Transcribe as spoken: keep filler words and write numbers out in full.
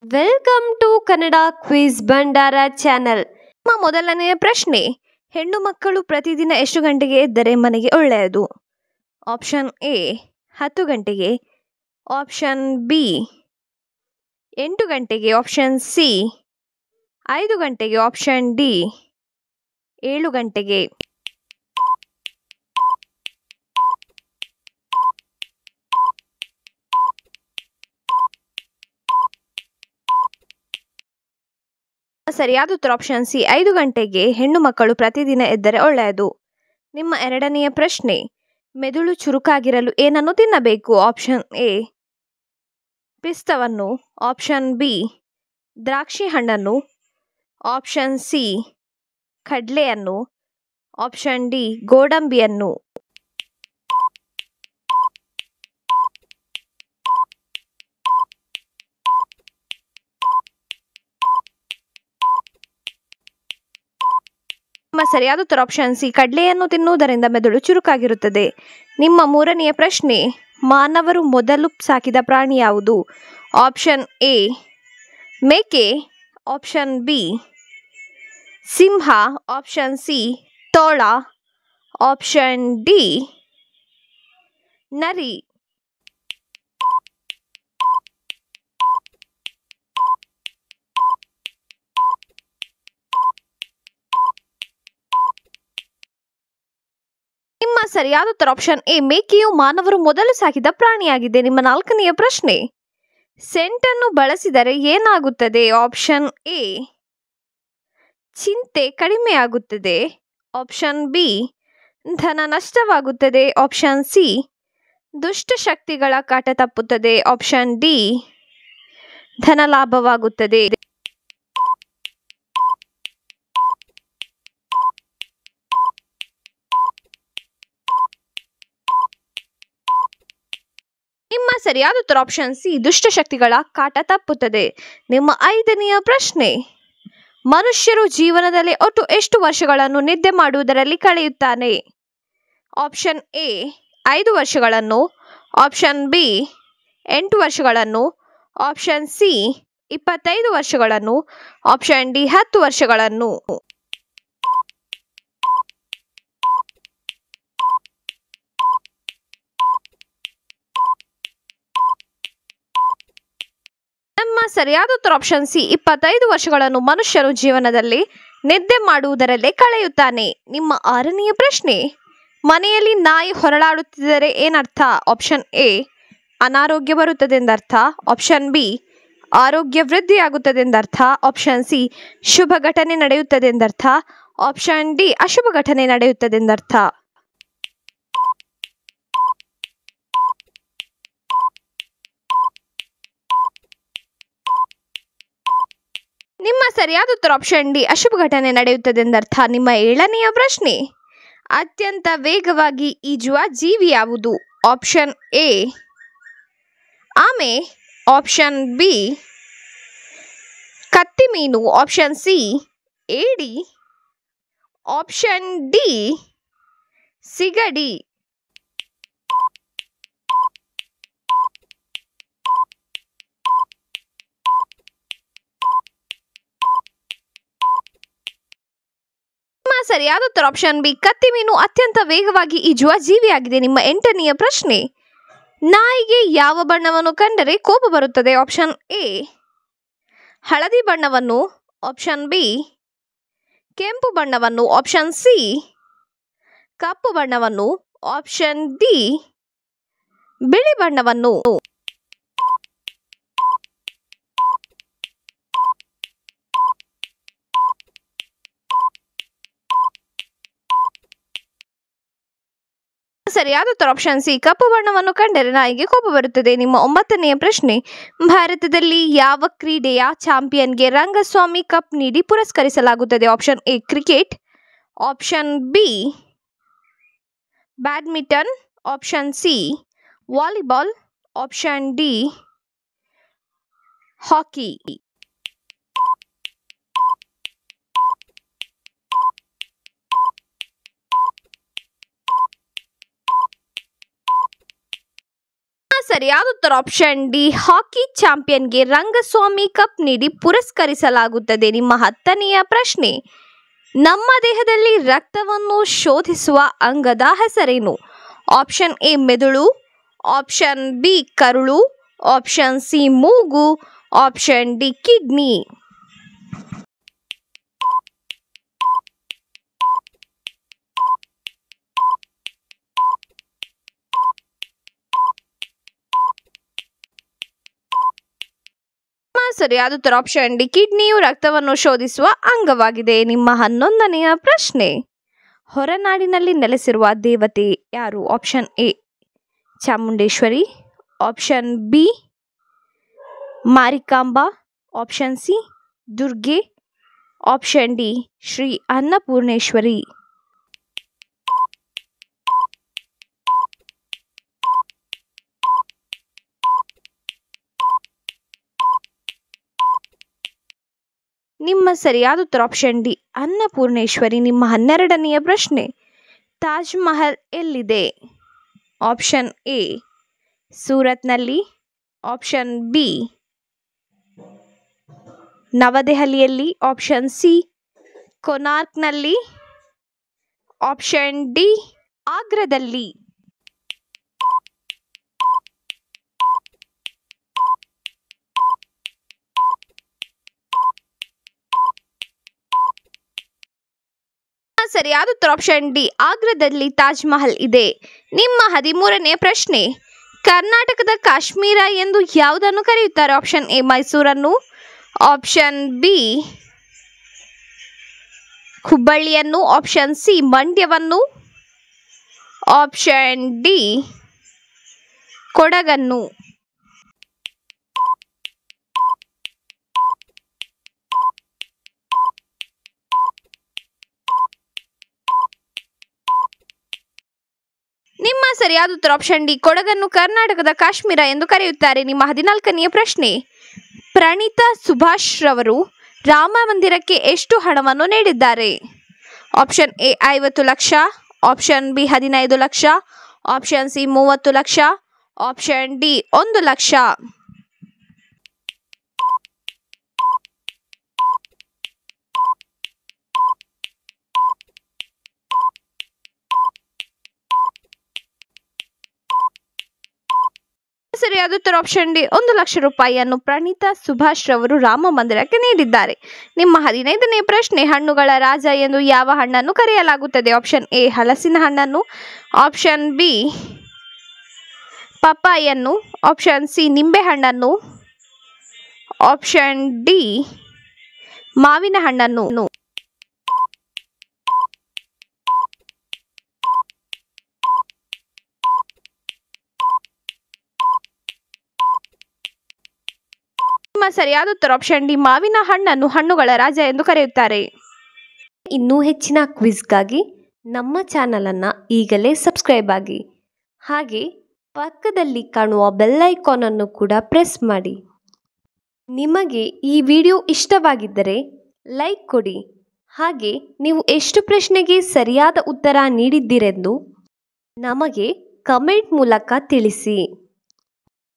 Welcome to Kannada quiz Bhandara channel. ನಮ್ಮ ಮೊದಲನೆಯ ಪ್ರಶ್ನೆ, ಹೆಣ್ಣು ಮಕ್ಕಳು ಪ್ರತಿದಿನ ಎಷ್ಟು ಗಂಟೆಗೆ ಎದ್ದರೆ ಮನೆಗೆ ಒಳ್ಳೆಯದು? ಆಪ್ಷನ್ ಎ ಹತ್ತು ಗಂಟೆಗೆ, ಆಪ್ಷನ್ ಬಿ ಎಂಟು ಗಂಟೆಗೆ, ಆಪ್ಷನ್ ಸಿ ಐದು ಗಂಟೆಗೆ, ಆಪ್ಷನ್ ಡಿ ಏಳು ಗಂಟೆಗೆ. ಸರಿಯಾದ ಉತ್ತರ ಆಪ್ಷನ್ ಸಿ ಐದು ಗಂಟೆಗೆ ಹೆಣ್ಣು ಮಕ್ಕಳು ಪ್ರತಿದಿನ ಎದ್ದರೆ ಒಳ್ಳೆಯದು. ನಿಮ್ಮ ಎರಡನೆಯ ಪ್ರಶ್ನೆ, ಮೆದುಳು ಚುರುಕಾಗಿರಲು ಏನನ್ನು ತಿನ್ನಬೇಕು? ಆಪ್ಷನ್ ಎ ಪಿಸ್ತವನ್ನು, ಆಪ್ಷನ್ ಬಿ ದ್ರಾಕ್ಷಿ ಹಣ್ಣನ್ನು, ಆಪ್ಷನ್ ಸಿ ಕಡ್ಲೆಯನ್ನು, ಆಪ್ಷನ್ ಡಿ ಗೋಡಂಬಿಯನ್ನು. ನಿಮ್ಮ ಸರಿಯಾದ ಉತ್ತರ ಆಪ್ಷನ್ ಸಿ ಕಡ್ಲೆಯನ್ನು ತಿನ್ನುವುದರಿಂದ ಮೆದುಳು ಚುರುಕಾಗಿರುತ್ತದೆ. ನಿಮ್ಮ ಮೂರನೆಯ ಪ್ರಶ್ನೆ, ಮಾನವರು ಮೊದಲು ಸಾಕಿದ ಪ್ರಾಣಿ ಯಾವುದು? ಆಪ್ಷನ್ ಎ ಮೇಕೆ, ಆಪ್ಷನ್ ಬಿ ಸಿಂಹ, ಆಪ್ಷನ್ ಸಿ ತೋಳ, ಆಪ್ಷನ್ ಡಿ ನರಿ. ನಿಮ್ಮ ಸರಿಯಾದ ಉತ್ತರ ಆಪ್ಷನ್ ಎ ಮೇಕೆಯು ಮಾನವರು ಮೊದಲು ಸಾಕಿದ ಪ್ರಾಣಿಯಾಗಿದೆ. ನಿಮ್ಮ ನಾಲ್ಕನೆಯ ಪ್ರಶ್ನೆ, ಸೆಂಟನ್ನು ಬಳಸಿದರೆ ಏನಾಗುತ್ತದೆ? ಆಪ್ಷನ್ ಎ ಚಿಂತೆ ಕಡಿಮೆಯಾಗುತ್ತದೆ, ಆಪ್ಷನ್ ಬಿ ಧನ ನಷ್ಟವಾಗುತ್ತದೆ, ಆಪ್ಷನ್ ಸಿ ದುಷ್ಟಶಕ್ತಿಗಳ ಕಾಟ ತಪ್ಪುತ್ತದೆ, ಆಪ್ಷನ್ ಡಿ ಧನ ಲಾಭವಾಗುತ್ತದೆ. ನಿಮ್ಮ ಸರಿಯಾದ ಉತ್ತರ ಆಪ್ಷನ್ ಸಿ ದುಷ್ಟಶಕ್ತಿಗಳ ಕಾಟ ತಪ್ಪುತ್ತದೆ. ನಿಮ್ಮ ಐದನೆಯ ಪ್ರಶ್ನೆ, ಮನುಷ್ಯರು ಜೀವನದಲ್ಲಿ ಒಟ್ಟು ಎಷ್ಟು ವರ್ಷಗಳನ್ನು ನಿದ್ದೆ ಮಾಡುವುದರಲ್ಲಿ ಕಳೆಯುತ್ತಾನೆ? ಆಪ್ಷನ್ ಎ ಐದು ವರ್ಷಗಳನ್ನು, ಆಪ್ಷನ್ ಬಿ ಎಂಟು ವರ್ಷಗಳನ್ನು, ಆಪ್ಷನ್ ಸಿ ಇಪ್ಪತ್ತೈದು ವರ್ಷಗಳನ್ನು, ಆಪ್ಷನ್ ಡಿ ಹತ್ತು ವರ್ಷಗಳನ್ನು. ನಮ್ಮ ಸರಿಯಾದ ಉತ್ತರ ಆಪ್ಷನ್ ಸಿ ಇಪ್ಪತ್ತೈದು ವರ್ಷಗಳನ್ನು ಮನುಷ್ಯರು ಜೀವನದಲ್ಲಿ ನಿದ್ದೆ ಮಾಡುವುದರಲ್ಲೇ ಕಳೆಯುತ್ತಾನೆ. ನಿಮ್ಮ ಆರನೆಯ ಪ್ರಶ್ನೆ, ಮನೆಯಲ್ಲಿ ನಾಯಿ ಹೊರಳಾಡುತ್ತಿದ್ದರೆ ಏನರ್ಥ? ಆಪ್ಷನ್ ಎ ಅನಾರೋಗ್ಯ ಬರುತ್ತದೆ ಎಂದರ್ಥ, ಆಪ್ಷನ್ ಬಿ ಆರೋಗ್ಯ ವೃದ್ಧಿಯಾಗುತ್ತದೆ ಎಂದರ್ಥ, ಆಪ್ಷನ್ ಸಿ ಶುಭ ಘಟನೆ ನಡೆಯುತ್ತದೆ ಎಂದರ್ಥ, ಆಪ್ಷನ್ ಡಿ ಅಶುಭ ಘಟನೆ ನಡೆಯುತ್ತದೆ ಎಂದರ್ಥ. ನಿಮ್ಮ ಸರಿಯಾದ ಉತ್ತರ ಆಪ್ಷನ್ ಡಿ ಅಶುಭ ಘಟನೆ ನಡೆಯುತ್ತದೆ ಎಂದರ್ಥ. ನಿಮ್ಮ ಏಳನೆಯ ಪ್ರಶ್ನೆ, ಅತ್ಯಂತ ವೇಗವಾಗಿ ಈಜುವ ಜೀವಿ ಯಾವುದು? ಆಪ್ಷನ್ ಎ ಆಮೆ, ಆಪ್ಷನ್ ಬಿ ಕತ್ತಿ ಮೀನು, ಆಪ್ಷನ್ ಸಿ ಏಡಿ, ಆಪ್ಷನ್ ಡಿ ಸಿಗಡಿ. ಸರಿಯಾದ ಉತ್ತರ ಆಪ್ಷನ್ ಬಿ ಕತ್ತಿ ಮೀನು ಅತ್ಯಂತ ವೇಗವಾಗಿ ಈಜುವ ಜೀವಿಯಾಗಿದೆ. ನಿಮ್ಮ ಎಂಟನೆಯ ಪ್ರಶ್ನೆ, ನಾಯಿಗೆ ಯಾವ ಬಣ್ಣವನ್ನು ಕಂಡರೆ ಕೋಪ ಬರುತ್ತದೆ? ಆಪ್ಷನ್ ಎ ಹಳದಿ ಬಣ್ಣವನ್ನು, ಆಪ್ಷನ್ ಬಿ ಕೆಂಪು ಬಣ್ಣವನ್ನು, ಆಪ್ಷನ್ ಸಿ ಕಪ್ಪು ಬಣ್ಣವನ್ನು, ಆಪ್ಷನ್ ಡಿ ಬಿಳಿ ಬಣ್ಣವನ್ನು. ಸರಿಯಾದ ಉತ್ತರ ಆಪ್ಷನ್ ಸಿ ಕಪ್ಪು ಬಣ್ಣವನ್ನು ಕಂಡರೆ ನಾಯಿಗೆ ಕೋಪ ಬರುತ್ತದೆ. ನಿಮ್ಮ ಒಂಬತ್ತನೆಯ ಪ್ರಶ್ನೆ, ಭಾರತದಲ್ಲಿ ಯಾವ ಕ್ರೀಡೆಯ ಚಾಂಪಿಯನ್ಗೆ ರಂಗಸ್ವಾಮಿ ಕಪ್ ನೀಡಿ ಪುರಸ್ಕರಿಸಲಾಗುತ್ತದೆ? Option A cricket, option B badminton, option C volleyball, option D hockey. ಸರಿಯಾದ ಉತ್ತರ ಆಪ್ಷನ್ ಡಿ ಹಾಕಿ ಚಾಂಪಿಯನ್ಗೆ ರಂಗಸ್ವಾಮಿ ಕಪ್ ನೀಡಿ ಪುರಸ್ಕರಿಸಲಾಗುತ್ತದೆ. ನಿಮ್ಮ ಹತ್ತನೆಯ ಪ್ರಶ್ನೆ, ನಮ್ಮ ದೇಹದಲ್ಲಿ ರಕ್ತವನ್ನು ಶೋಧಿಸುವ ಅಂಗದ ಹೆಸರೇನು? ಆಪ್ಷನ್ ಎ ಮೆದುಳು, ಆಪ್ಷನ್ ಬಿ ಕರುಳು, ಆಪ್ಷನ್ ಸಿ ಮೂಗು, ಆಪ್ಷನ್ ಡಿ ಕಿಡ್ನಿ. ಸರಿಯಾದ ಉತ್ತರ ಆಪ್ಷನ್ ಡಿ ಕಿಡ್ನಿಯು ರಕ್ತವನ್ನು ಶೋಧಿಸುವ ಅಂಗವಾಗಿದೆ. ನಿಮ್ಮ ಹನ್ನೊಂದನೆಯ ಪ್ರಶ್ನೆ, ಹೊರನಾಡಿನಲ್ಲಿ ನೆಲೆಸಿರುವ ದೇವತೆ ಯಾರು? Option A Chamundeshwari, option B Marikamba, option C Durge, option D Shri Annapoorneshwari. ನಿಮ್ಮ ಸರಿಯಾದ ಉತ್ತರ ಆಪ್ಷನ್ ಡಿ ಅನ್ನಪೂರ್ಣೇಶ್ವರಿ. ನಿಮ್ಮ ಹನ್ನೆರಡನೆಯ ಪ್ರಶ್ನೆ, ತಾಜ್ ಮಹಲ್ ಎಲ್ಲಿದೆ? ಆಪ್ಷನ್ ಎ ಸೂರತ್ನಲ್ಲಿ, ಆಪ್ಷನ್ ಬಿ ನವದೆಹಲಿಯಲ್ಲಿ, ಆಪ್ಷನ್ ಸಿ ಕೊನಾರ್ಕ್ನಲ್ಲಿ, ಆಪ್ಷನ್ ಡಿ ಆಗ್ರಾದಲ್ಲಿ. ಸರಿಯಾದ ಉತ್ತರ ಆಪ್ಷನ್ ಡಿ ಆಗ್ರಾದಲ್ಲಿ ತಾಜ್ ಮಹಲ್ ಇದೆ. ನಿಮ್ಮ ಹದಿಮೂರನೇ ಪ್ರಶ್ನೆ, ಕರ್ನಾಟಕದ ಕಾಶ್ಮೀರ ಎಂದು ಯಾವುದನ್ನು ಕರೆಯುತ್ತಾರೆ? ಆಪ್ಷನ್ ಎ ಮೈಸೂರನ್ನು, ಆಪ್ಷನ್ ಬಿ ಹುಬ್ಬಳ್ಳಿಯನ್ನು, ಆಪ್ಷನ್ ಸಿ ಮಂಡ್ಯವನ್ನು, ಆಪ್ಷನ್ ಡಿ ಕೊಡಗನ್ನು. ನಿಮ್ಮ ಸರಿಯಾದ ಉತ್ತರ ಆಪ್ಷನ್ ಡಿ ಕೊಡಗನ್ನು ಕರ್ನಾಟಕದ ಕಾಶ್ಮೀರ ಎಂದು ಕರೆಯುತ್ತಾರೆ. ನಿಮ್ಮ ಹದಿನಾಲ್ಕನೆಯ ಪ್ರಶ್ನೆ, ಪ್ರಣೀತಾ ಸುಭಾಷ್ ರವರು ರಾಮ ಮಂದಿರಕ್ಕೆ ಎಷ್ಟು ಹಣವನ್ನು ನೀಡಿದ್ದಾರೆ? ಆಪ್ಷನ್ ಎ ಐವತ್ತು ಲಕ್ಷ, ಆಪ್ಷನ್ ಬಿ ಹದಿನೈದು ಲಕ್ಷ, ಆಪ್ಷನ್ ಸಿ ಮೂವತ್ತು ಲಕ್ಷ, ಆಪ್ಷನ್ ಡಿ ಒಂದು ಲಕ್ಷ. ಸರಿಯಾದ ಉತ್ತರ ಆಪ್ಷನ್ ಡಿ ಒಂದು ಲಕ್ಷ ರೂಪಾಯಿಯನ್ನು ಪ್ರಣೀತಾ ಸುಭಾಷ್ ರವರು ರಾಮ ಮಂದಿರಕ್ಕೆ ನೀಡಿದ್ದಾರೆ. ನಿಮ್ಮ ಹದಿನೈದನೇ ಪ್ರಶ್ನೆ, ಹಣ್ಣುಗಳ ರಾಜ ಎಂದು ಯಾವ ಹಣ್ಣನ್ನು ಕರೆಯಲಾಗುತ್ತದೆ? ಆಪ್ಷನ್ ಎ ಹಲಸಿನ ಹಣ್ಣನ್ನು, ಆಪ್ಷನ್ ಬಿ ಪಪ್ಪಾಯನ್ನು, ಆಪ್ಷನ್ ಸಿ ನಿಂಬೆ ಹಣ್ಣನ್ನು, ಆಪ್ಷನ್ ಡಿ ಮಾವಿನ ಹಣ್ಣನ್ನು. ನಿಮ್ಮ ಸರಿಯಾದ ಉತ್ತರ ಆಪ್ಷನ್ ಡಿ ಮಾವಿನ ಹಣ್ಣನ್ನು ಹಣ್ಣುಗಳ ರಾಜ ಎಂದು ಕರೆಯುತ್ತಾರೆ. ಇನ್ನೂ ಹೆಚ್ಚಿನ ಕ್ವಿಜ್ಗಾಗಿ ನಮ್ಮ ಚಾನಲನ್ನು ಈಗಲೇ ಸಬ್ಸ್ಕ್ರೈಬ್ ಆಗಿ, ಹಾಗೆ ಪಕ್ಕದಲ್ಲಿ ಕಾಣುವ ಬೆಲ್ ಐಕಾನ್ ಅನ್ನು ಕೂಡ ಪ್ರೆಸ್ ಮಾಡಿ. ನಿಮಗೆ ಈ ವಿಡಿಯೋ ಇಷ್ಟವಾಗಿದ್ದರೆ ಲೈಕ್ ಕೊಡಿ, ಹಾಗೆ ನೀವು ಎಷ್ಟು ಪ್ರಶ್ನೆಗೆ ಸರಿಯಾದ ಉತ್ತರ ನೀಡಿದ್ದೀರೆಂದು ನಮಗೆ ಕಮೆಂಟ್ ಮೂಲಕ ತಿಳಿಸಿ.